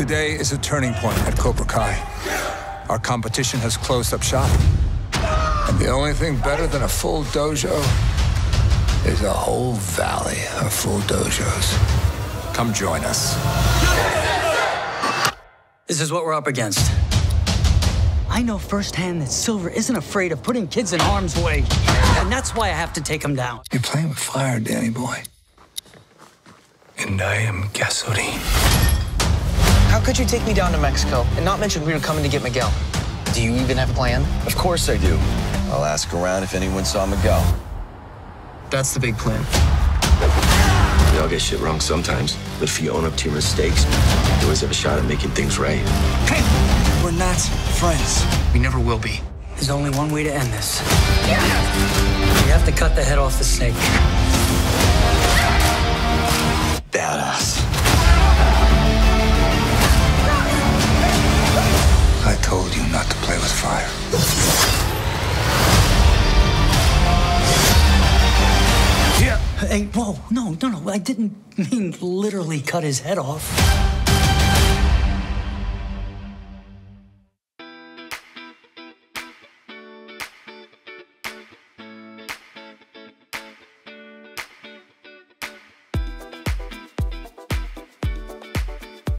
Today is a turning point at Cobra Kai. Our competition has closed up shop. And the only thing better than a full dojo is a whole valley of full dojos. Come join us. This is what we're up against. I know firsthand that Silver isn't afraid of putting kids in harm's way. And that's why I have to take him down. You're playing with fire, Danny boy. And I am gasoline. How could you take me down to Mexico and not mention we were coming to get Miguel? Do you even have a plan? Of course I do. I'll ask around if anyone saw Miguel. That's the big plan. We all get shit wrong sometimes, but if you own up to your mistakes, you always have a shot at making things right. Hey, we're not friends. We never will be. There's only one way to end this. You have to cut the head off the snake. Badass. I told you not to play with fire. Yeah. Hey, whoa, no, I didn't mean literally cut his head off.